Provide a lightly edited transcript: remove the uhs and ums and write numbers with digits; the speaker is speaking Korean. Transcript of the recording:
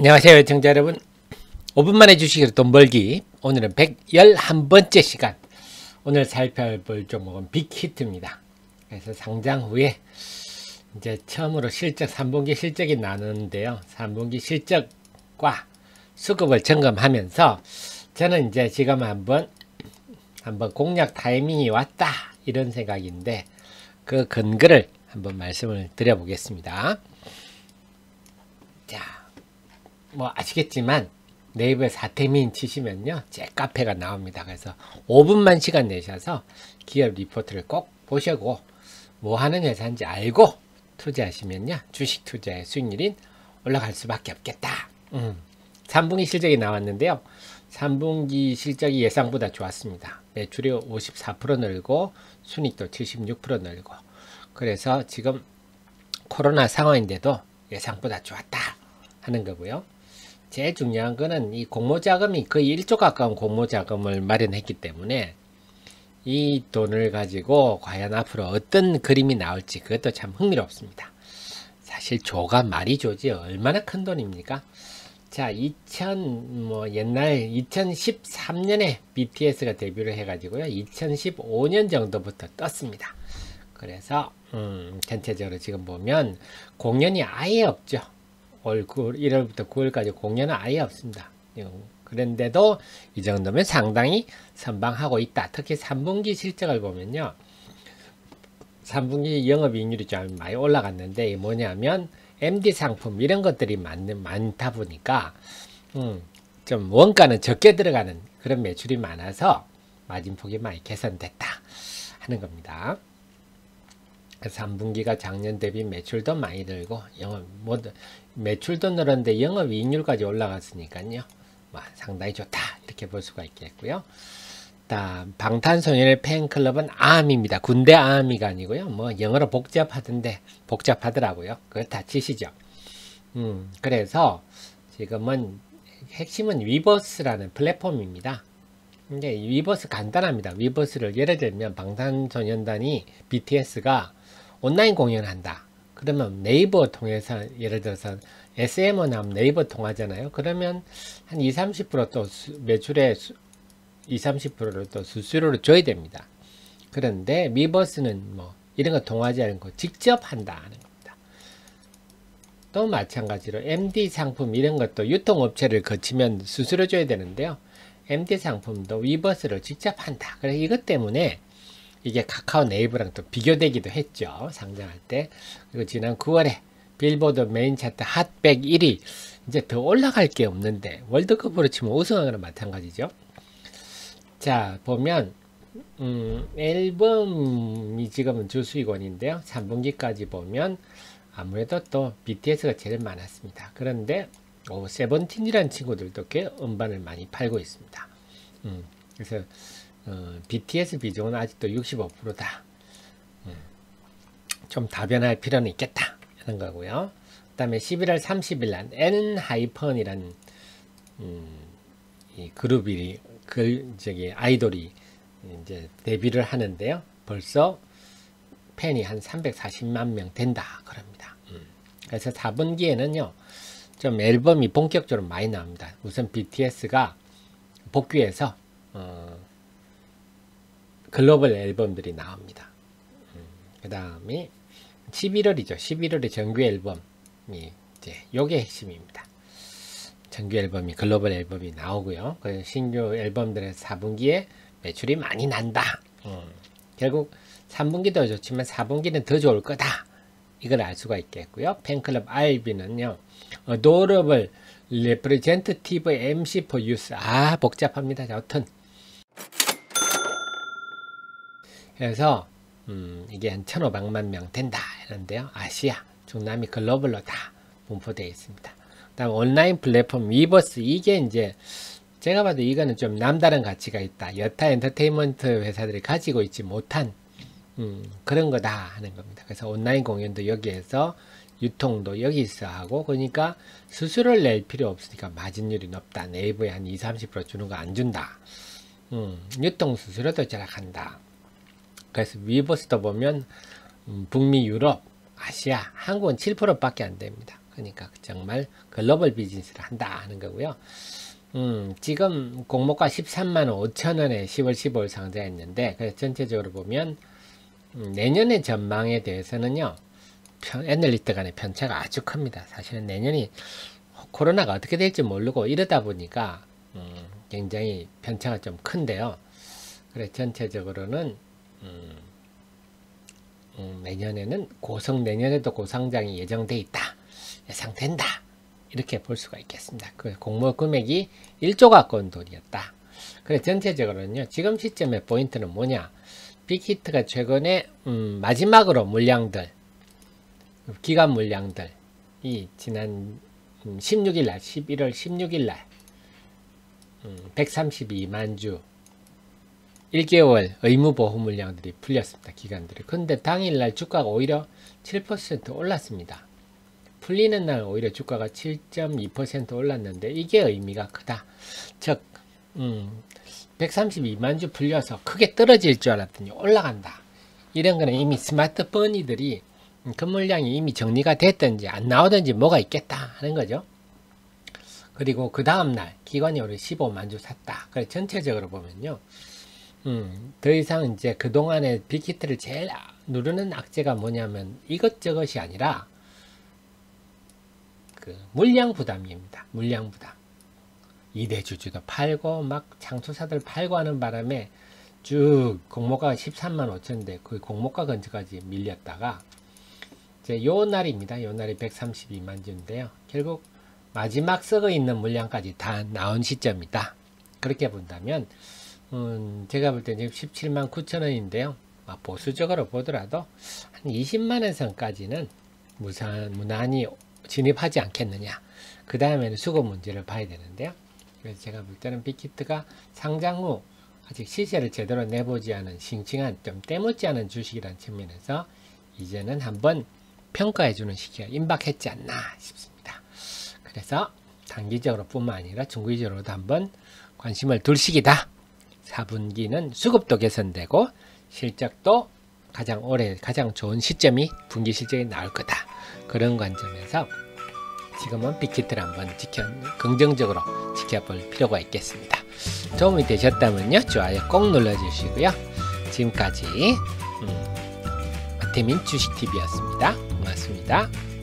안녕하세요 시청자 여러분. 5분만에 주식으로 돈 벌기, 오늘은 111번째 시간. 오늘 살펴볼 종목은 빅히트입니다. 그래서 상장 후에 이제 처음으로 실적 3분기 실적이 나누는데요, 3분기 실적과 수급을 점검하면서 저는 이제 지금 한번 공략 타이밍이 왔다 이런 생각인데, 그 근거를 한번 말씀을 드려보겠습니다. 자, 뭐 아시겠지만 네이버에 사태민 치시면요 제 카페가 나옵니다. 그래서 5분만 시간 내셔서 기업 리포트를 꼭 보시고 뭐 하는 회사인지 알고 투자하시면요 주식 투자의 수익률이 올라갈 수밖에 없겠다. 3분기 실적이 나왔는데요, 3분기 실적이 예상보다 좋았습니다. 매출이 54% 늘고 순이익도 76% 늘고, 그래서 지금 코로나 상황인데도 예상보다 좋았다 하는 거고요. 제일 중요한 거는 이 공모자금이 거의 1조 가까운 공모자금을 마련했기 때문에 이 돈을 가지고 과연 앞으로 어떤 그림이 나올지 그것도 참 흥미롭습니다. 사실 조가 말이 조지 얼마나 큰 돈입니까? 자, 옛날 2013년에 BTS가 데뷔를 해가지고요 2015년 정도부터 떴습니다. 그래서 전체적으로 지금 보면 공연이 아예 없죠. 올 1월부터 9월까지 공연은 아예 없습니다. 그런데도 이 정도면 상당히 선방하고 있다. 특히 3분기 실적을 보면요, 3분기 영업이익률이 좀 많이 올라갔는데, 뭐냐면 MD 상품 이런 것들이 많다 보니까 좀 원가는 적게 들어가는 그런 매출이 많아서 마진폭이 많이 개선됐다 하는 겁니다. 3분기가 작년 대비 매출도 많이 늘고 매출도 늘었는데 영업이익률까지 올라갔으니까요 상당히 좋다 이렇게 볼 수가 있겠고요. 방탄소년의 팬클럽은 아미입니다. 군대 아미가 아니고요, 뭐 영어로 복잡하던데 복잡하더라고요. 그거 다 치시죠. 그래서 지금은 핵심은 위버스라는 플랫폼입니다. 근데 위버스 간단합니다. 위버스를 예를 들면 방탄소년단이 BTS가 온라인 공연을 한다. 그러면 네이버 통해서, 예를 들어서 SMO 나오면 네이버 통하잖아요. 그러면 한 20-30% 또 매출의 20-30%를 또 수수료로 줘야 됩니다. 그런데 위버스는 뭐 이런 거 통하지 않고 직접 한다는 겁니다. 또 마찬가지로 MD 상품 이런 것도 유통업체를 거치면 수수료 줘야 되는데요, MD 상품도 위버스를 직접 한다. 그래서 이것 때문에 이게 카카오 네이버랑 또 비교되기도 했죠, 상장할 때. 그리고 지난 9월에 빌보드 메인 차트 핫 100 1위, 이제 더 올라갈 게 없는데 월드컵으로 치면 우승한 거랑 마찬가지죠. 자, 보면 앨범이 지금은 주수익원인데요, 3분기까지 보면 아무래도 또 BTS가 제일 많았습니다. 그런데 세븐틴이라는 친구들도 꽤 음반을 많이 팔고 있습니다. 그래서 BTS 비중은 아직도 65%다. 좀 다변할 필요는 있겠다 하는 거고요. 그 다음에 11월 30일 날 엔하이픈이라는 이 그룹이 아이돌이 이제 데뷔를 하는데요, 벌써 팬이 한 340만 명 된다 그럽니다. 그래서 4분기에는요 좀 앨범이 본격적으로 많이 나옵니다. 우선 BTS가 복귀해서 글로벌 앨범들이 나옵니다. 그 다음에 11월이죠. 11월에 정규 앨범이 이제 요게 핵심입니다. 정규 앨범이, 글로벌 앨범이 나오고요. 그 신규 앨범들의 4분기에 매출이 많이 난다. 결국 3분기도 좋지만 4분기는 더 좋을 거다. 이걸 알 수가 있겠고요. 팬클럽 RB는요, Adorable Representative MC for Youth. 복잡합니다. 여튼 그래서 이게 한 1,500만 명 된다 이런데요, 아시아, 중남미, 글로벌로 다 분포되어 있습니다. 그 다음 온라인 플랫폼 위버스, 이게 이제 제가 봐도 이거는 좀 남다른 가치가 있다. 여타 엔터테인먼트 회사들이 가지고 있지 못한 그런 거다 하는 겁니다. 그래서 온라인 공연도 여기에서 유통도 여기서 하고, 그러니까 수수료를 낼 필요 없으니까 마진율이 높다. 네이버에 한 20-30% 주는 거 안 준다. 유통 수수료도 절약한다. 그래서 위버스도 보면 북미, 유럽, 아시아, 한국은 7% 밖에 안 됩니다. 그러니까 정말 글로벌 비즈니스를 한다 하는 거고요. 지금 공모가 13만 5천 원에 10월 15일 상장했는데, 그래서 전체적으로 보면 내년의 전망에 대해서는요, 애널리스트 간의 편차가 아주 큽니다. 사실은 내년이 코로나가 어떻게 될지 모르고 이러다 보니까 굉장히 편차가 좀 큰데요. 그래 전체적으로는 내년에는 내년에도 고상장이 예정돼 있다, 예상된다, 이렇게 볼 수가 있겠습니다. 그 공모 금액이 1조 가까운 돈이었다. 그래 전체적으로는요, 지금 시점의 포인트는 뭐냐, 빅히트가 최근에 마지막으로 물량들, 기간 물량들이 지난 16일날 11월 16일날 132만 주 1개월 의무보호 물량들이 풀렸습니다. 기간들이. 근데 당일날 주가가 오히려 7% 올랐습니다. 풀리는 날 오히려 주가가 7.2% 올랐는데 이게 의미가 크다. 즉 132만 주 풀려서 크게 떨어질 줄 알았더니 올라간다. 이런 거는 이미 스마트폰이들이 그 물량이 이미 정리가 됐든지 안 나오든지 뭐가 있겠다 하는 거죠. 그리고 그 다음날 기관이 오히려 15만 주 샀다. 그래 전체적으로 보면요, 더 이상 이제 그동안에 빅히트를 제일 누르는 악재가 뭐냐면 이것저것이 아니라 그 물량 부담입니다. 물량 부담. 2대 주주도 팔고 막 창소사들 팔고 하는 바람에 쭉 공모가가 13만 5천인데 그 공모가 근처까지 밀렸다가 이제 요 날입니다. 요 날이 132만 주인데요. 결국 마지막 썩어 있는 물량까지 다 나온 시점이다. 그렇게 본다면 제가 볼 때 지금 17만 9천 원인데요. 보수적으로 보더라도 한 20만 원 선까지는 무난히 진입하지 않겠느냐. 그 다음에는 수급 문제를 봐야 되는데요. 그래서 제가 볼 때는 빅히트가 상장 후 아직 시세를 제대로 내보지 않은 싱싱한 좀 때묻지 않은 주식이라는 측면에서 이제는 한번 평가해주는 시기가 임박했지 않나 싶습니다. 그래서 단기적으로 뿐만 아니라 중기적으로도 한번 관심을 둘 시기다. 4분기는 수급도 개선되고 실적도 가장 좋은 시점이 분기 실적이 나올 거다. 그런 관점에서 지금은 빅히트를 한번 긍정적으로 지켜볼 필요가 있겠습니다. 도움이 되셨다면요, 좋아요 꼭 눌러주시고요. 지금까지 마태민 주식TV였습니다. 고맙습니다.